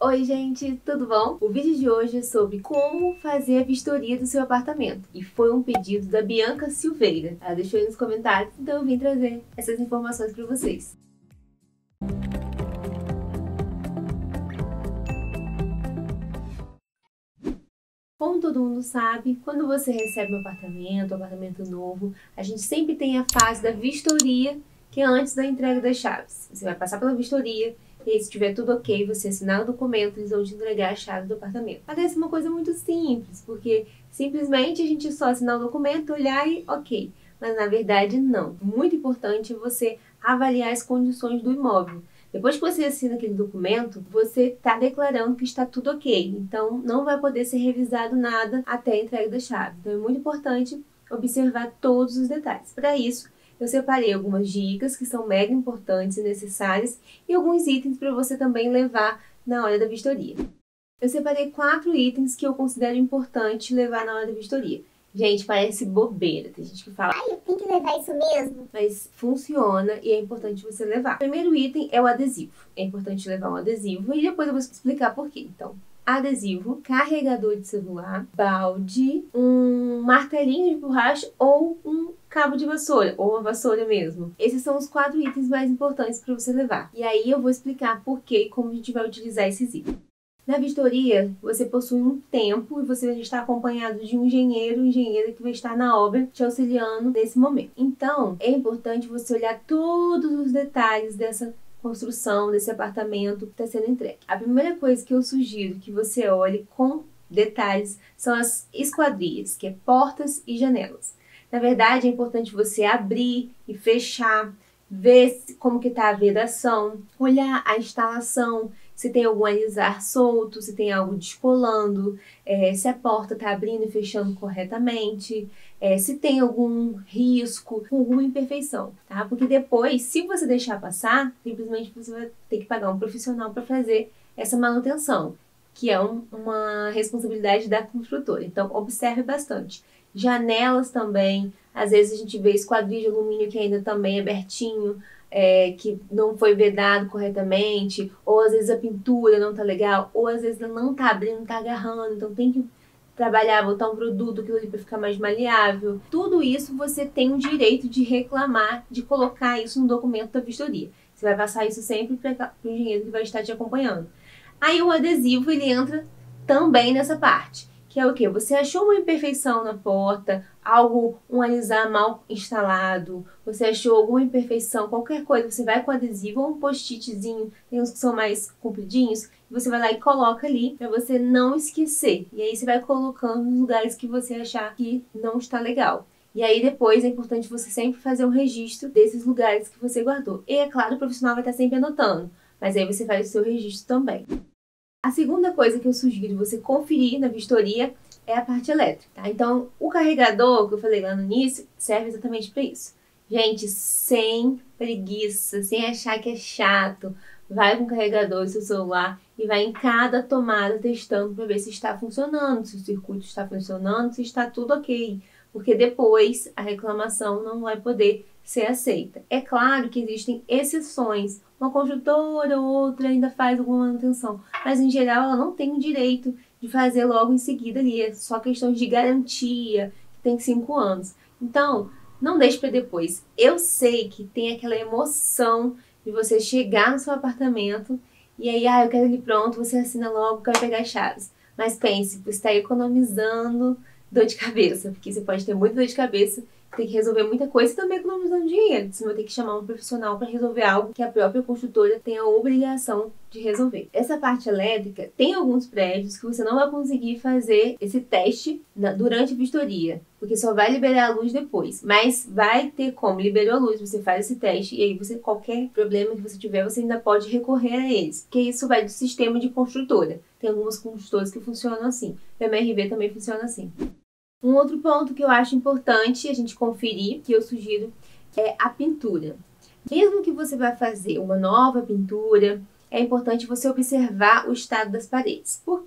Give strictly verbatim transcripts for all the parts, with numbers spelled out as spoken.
Oi gente, tudo bom? O vídeo de hoje é sobre como fazer a vistoria do seu apartamento e foi um pedido da Bianca Silveira. Ela deixou aí nos comentários, então eu vim trazer essas informações para vocês. Como todo mundo sabe, quando você recebe um apartamento, um apartamento novo, a gente sempre tem a fase da vistoria, que é antes da entrega das chaves. Você vai passar pela vistoria, e aí, se tiver tudo ok, você assinar o documento, eles vão te entregar a chave do apartamento. Parece uma coisa muito simples, porque simplesmente a gente só assinar o documento, olhar e ok. Mas na verdade não. Muito importante você avaliar as condições do imóvel. Depois que você assina aquele documento, você está declarando que está tudo ok. Então, não vai poder ser revisado nada até a entrega da chave. Então, é muito importante observar todos os detalhes. Para isso, eu separei algumas dicas que são mega importantes e necessárias e alguns itens para você também levar na hora da vistoria. Eu separei quatro itens que eu considero importante levar na hora da vistoria. Gente, parece bobeira. Tem gente que fala, ai, eu tenho que levar isso mesmo. Mas funciona e é importante você levar. O primeiro item é o adesivo. É importante levar um adesivo e depois eu vou explicar por quê. Então, adesivo, carregador de celular, balde, um martelinho de borracha ou um cabo de vassoura, ou uma vassoura mesmo. Esses são os quatro itens mais importantes para você levar. E aí eu vou explicar por quê e como a gente vai utilizar esses itens. Na vistoria, você possui um tempo e você vai estar acompanhado de um engenheiro ou engenheira que vai estar na obra te auxiliando nesse momento. Então, é importante você olhar todos os detalhes dessa construção, desse apartamento que está sendo entregue. A primeira coisa que eu sugiro que você olhe com detalhes são as esquadrias, que é portas e janelas. Na verdade, é importante você abrir e fechar, ver como que está a vedação, olhar a instalação, se tem algum alisar solto, se tem algo descolando, é, se a porta está abrindo e fechando corretamente, é, se tem algum risco, alguma imperfeição, tá? Porque depois, se você deixar passar, simplesmente você vai ter que pagar um profissional para fazer essa manutenção, que é um, uma responsabilidade da construtora. Então, observe bastante. Janelas também, às vezes a gente vê esquadrilha de alumínio que ainda também é abertinho, é, que não foi vedado corretamente, ou às vezes a pintura não tá legal, ou às vezes não tá abrindo, não tá agarrando, então tem que trabalhar, botar um produto aquilo ali para ficar mais maleável. Tudo isso você tem o direito de reclamar, de colocar isso no documento da vistoria. Você vai passar isso sempre para o engenheiro que vai estar te acompanhando. Aí o adesivo, ele entra também nessa parte. Que é o quê? Você achou uma imperfeição na porta, algo, um alisar mal instalado, você achou alguma imperfeição, qualquer coisa, você vai com adesivo ou um post-itzinho, tem uns que são mais compridinhos, você vai lá e coloca ali para você não esquecer. E aí você vai colocando nos lugares que você achar que não está legal. E aí depois é importante você sempre fazer um registro desses lugares que você guardou. E é claro, o profissional vai estar sempre anotando, mas aí você faz o seu registro também. A segunda coisa que eu sugiro você conferir na vistoria é a parte elétrica, tá? Então, o carregador que eu falei lá no início serve exatamente para isso. Gente, sem preguiça, sem achar que é chato, vai com o carregador do seu celular e vai em cada tomada testando para ver se está funcionando, se o circuito está funcionando, se está tudo ok. Porque depois a reclamação não vai poder ser aceita. É claro que existem exceções. Uma construtora ou outra ainda faz alguma manutenção, mas em geral ela não tem o direito de fazer logo em seguida ali. É só questão de garantia, que tem cinco anos. Então, não deixe para depois. Eu sei que tem aquela emoção de você chegar no seu apartamento e aí, ah, eu quero ele pronto, você assina logo, quero pegar as chaves. Mas pense, você está economizando dor de cabeça, porque você pode ter muita dor de cabeça, tem que resolver muita coisa e também economizando dinheiro. Você vai ter que chamar um profissional para resolver algo que a própria construtora tem a obrigação de resolver. Essa parte elétrica, tem alguns prédios que você não vai conseguir fazer esse teste na, durante a vistoria, porque só vai liberar a luz depois. Mas vai ter como, liberou a luz, você faz esse teste e aí você, qualquer problema que você tiver, você ainda pode recorrer a eles, porque isso vai do sistema de construtora. Tem algumas construtoras que funcionam assim. O M R V também funciona assim. Um outro ponto que eu acho importante a gente conferir, que eu sugiro, é a pintura. Mesmo que você vá fazer uma nova pintura, é importante você observar o estado das paredes. Por quê?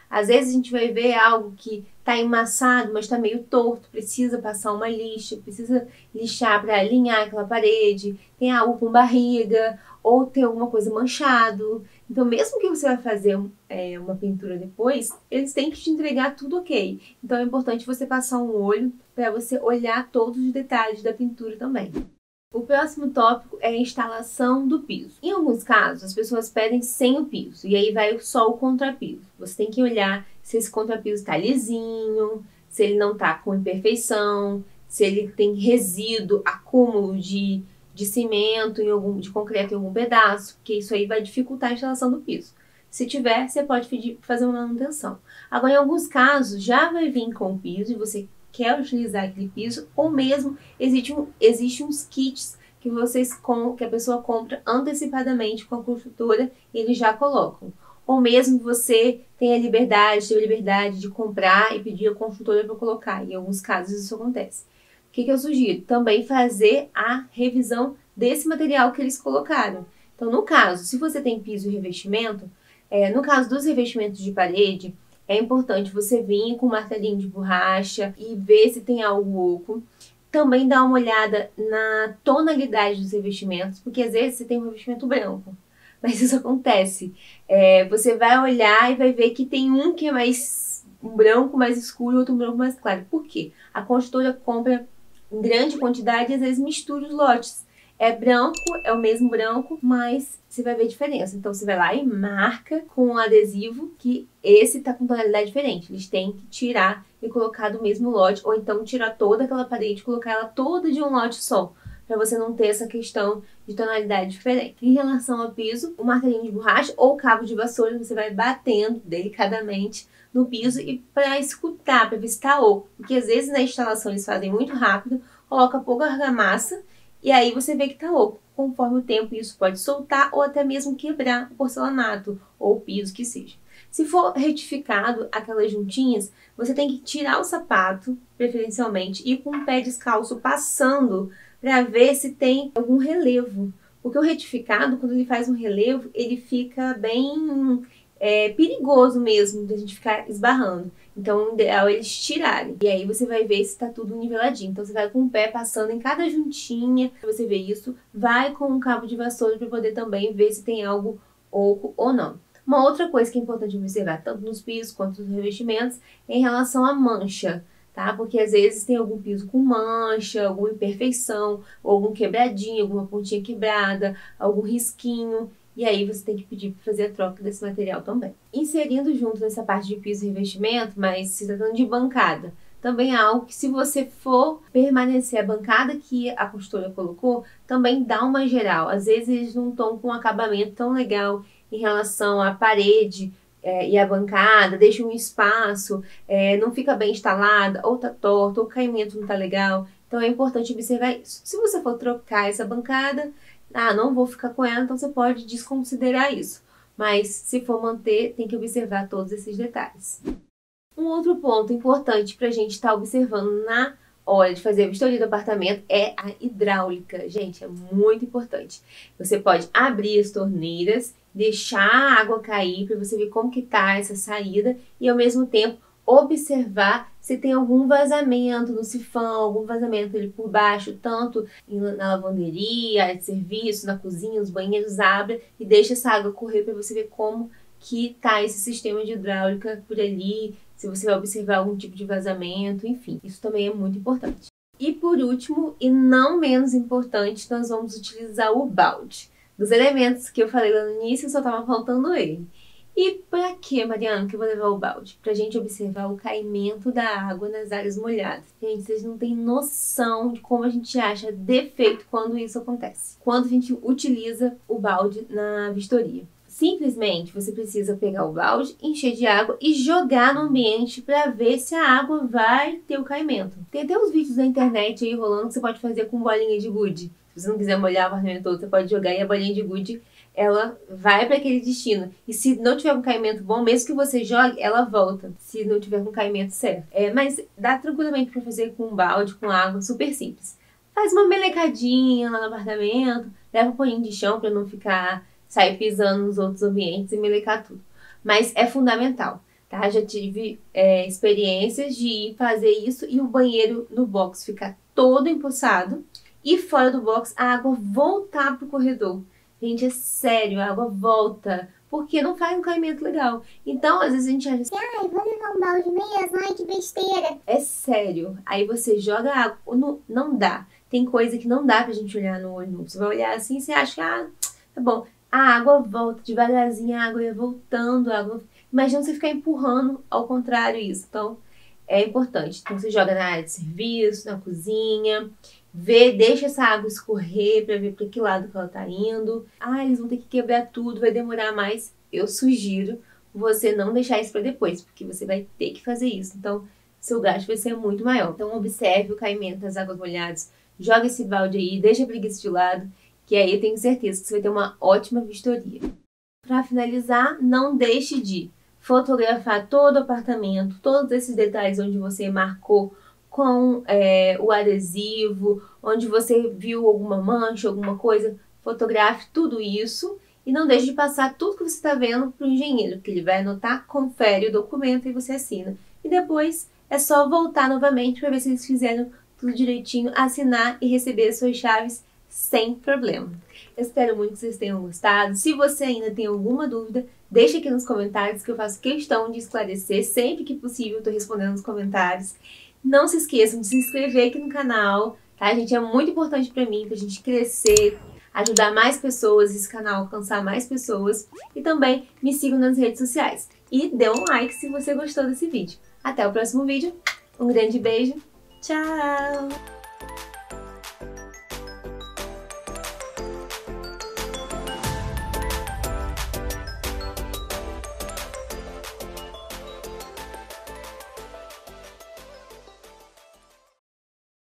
Às vezes a gente vai ver algo que está embaçado, mas está meio torto, precisa passar uma lixa, precisa lixar para alinhar aquela parede, tem algo com barriga, ou tem alguma coisa manchado. Então, mesmo que você vai fazer é, uma pintura depois, eles têm que te entregar tudo ok. Então, é importante você passar um olho para você olhar todos os detalhes da pintura também. O próximo tópico é a instalação do piso. Em alguns casos, as pessoas pedem sem o piso, e aí vai só o contrapiso. Você tem que olhar se esse contrapiso está lisinho, se ele não está com imperfeição, se ele tem resíduo, acúmulo de, de cimento, em algum, de concreto em algum pedaço, porque isso aí vai dificultar a instalação do piso. Se tiver, você pode pedir fazer uma manutenção. Agora, em alguns casos, já vai vir com o piso e você quer utilizar aquele piso, ou mesmo existe um, existe uns kits que vocês com, que a pessoa compra antecipadamente com a construtora e eles já colocam. Ou mesmo você tem a liberdade, tem a liberdade de comprar e pedir a construtora para colocar. Em alguns casos isso acontece. O que, que eu sugiro? Também fazer a revisão desse material que eles colocaram. Então, no caso, se você tem piso e revestimento, é, no caso dos revestimentos de parede, é importante você vir com um martelinho de borracha e ver se tem algo oco. Também dá uma olhada na tonalidade dos revestimentos, porque às vezes você tem um revestimento branco. Mas isso acontece. É, você vai olhar e vai ver que tem um que é mais um branco mais escuro e outro branco mais claro. Por quê? A construtora compra em grande quantidade e às vezes mistura os lotes. É branco, é o mesmo branco, mas você vai ver diferença. Então, você vai lá e marca com um adesivo que esse tá com tonalidade diferente. Eles têm que tirar e colocar do mesmo lote, ou então tirar toda aquela parede e colocar ela toda de um lote só, para você não ter essa questão de tonalidade diferente. Em relação ao piso, o martelinho de borracha ou cabo de vassoura, você vai batendo delicadamente no piso e para escutar, para ver se tá oco. Porque às vezes na instalação eles fazem muito rápido, coloca pouca argamassa, e aí você vê que tá oco. Conforme o tempo, isso pode soltar ou até mesmo quebrar o porcelanato ou o piso que seja. Se for retificado aquelas juntinhas, você tem que tirar o sapato, preferencialmente, e com o pé descalço passando para ver se tem algum relevo. Porque o retificado, quando ele faz um relevo, ele fica bem é, perigoso mesmo de a gente ficar esbarrando. Então, o ideal é eles tirarem. E aí você vai ver se tá tudo niveladinho. Então, você vai com o pé passando em cada juntinha, pra você ver isso. Vai com um cabo de vassoura para poder também ver se tem algo oco ou não. Uma outra coisa que é importante observar, tanto nos pisos quanto nos revestimentos, é em relação à mancha, tá? Porque às vezes tem algum piso com mancha, alguma imperfeição, ou algum quebradinho, alguma pontinha quebrada, algum risquinho. E aí você tem que pedir para fazer a troca desse material também. Inserindo junto nessa parte de piso e revestimento, mas se tratando de bancada, também é algo que, se você for permanecer a bancada que a costura colocou, também dá uma geral. Às vezes eles não estão com um acabamento tão legal em relação à parede é, e à bancada, deixa um espaço, é, não fica bem instalada, ou tá torto, ou o caimento não tá legal. Então é importante observar isso. Se você for trocar essa bancada, ah, não vou ficar com ela, então você pode desconsiderar isso. Mas se for manter, tem que observar todos esses detalhes. Um outro ponto importante para a gente estar tá observando na hora de fazer a vistoria do apartamento é a hidráulica. Gente, é muito importante. Você pode abrir as torneiras, deixar a água cair para você ver como que tá essa saída e ao mesmo tempo observar se tem algum vazamento no sifão, algum vazamento ali por baixo, tanto na lavanderia, área de serviço, na cozinha, os banheiros. Abre e deixa essa água correr para você ver como que tá esse sistema de hidráulica por ali, se você vai observar algum tipo de vazamento, enfim, isso também é muito importante. E por último, e não menos importante, nós vamos utilizar o balde. Dos elementos que eu falei lá no início, só estava faltando ele. E pra que, Mariana, que eu vou levar o balde? Pra gente observar o caimento da água nas áreas molhadas. Gente, vocês não têm noção de como a gente acha defeito quando isso acontece. Quando a gente utiliza o balde na vistoria. Simplesmente você precisa pegar o balde, encher de água e jogar no ambiente para ver se a água vai ter o caimento. Tem até uns vídeos na internet aí rolando que você pode fazer com bolinha de gude. Se você não quiser molhar o apartamento todo, você pode jogar e a bolinha de gude, ela vai para aquele destino. E se não tiver um caimento bom, mesmo que você jogue, ela volta. Se não tiver com o caimento certo. É, mas dá tranquilamente para fazer com um balde, com água, super simples. Faz uma melecadinha lá no apartamento, leva um paninho de chão para não ficar... sair pisando nos outros ambientes e melecar tudo. Mas é fundamental. tá? Já tive é, experiências de ir fazer isso e o banheiro no box ficar todo empoçado e fora do box a água voltar pro corredor. Gente, é sério, a água volta, porque não faz um caimento legal. Então, às vezes a gente acha assim, Ai, vou levar um balde mesmo, ai que besteira. é sério. Aí você joga água, não, não dá. Tem coisa que não dá pra gente olhar no olho nu. Você vai olhar assim e você acha que, ah, tá bom. A água volta devagarzinho, a água ia voltando, a água... Imagina você ficar empurrando ao contrário isso. Então, é importante. Então, você joga na área de serviço, na cozinha, vê, deixa essa água escorrer pra ver pra que lado que ela tá indo. Ah, eles vão ter que quebrar tudo, vai demorar mais. Eu sugiro você não deixar isso pra depois, porque você vai ter que fazer isso. Então, seu gasto vai ser muito maior. Então, observe o caimento das águas molhadas, joga esse balde aí, deixa a preguiça de lado, que aí eu tenho certeza que você vai ter uma ótima vistoria. Para finalizar, não deixe de fotografar todo o apartamento, todos esses detalhes onde você marcou com é, o adesivo, onde você viu alguma mancha, alguma coisa, fotografe tudo isso e não deixe de passar tudo que você está vendo para o engenheiro, porque ele vai anotar, confere o documento e você assina. E depois é só voltar novamente para ver se eles fizeram tudo direitinho, assinar e receber as suas chaves sem problema. Eu espero muito que vocês tenham gostado. Se você ainda tem alguma dúvida, deixa aqui nos comentários que eu faço questão de esclarecer. Sempre que possível eu estou respondendo nos comentários. Não se esqueçam de se inscrever aqui no canal, tá, gente? É muito importante para mim, pra gente crescer, ajudar mais pessoas, esse canal alcançar mais pessoas. E também me sigam nas redes sociais. E dê um like se você gostou desse vídeo. Até o próximo vídeo. Um grande beijo. Tchau!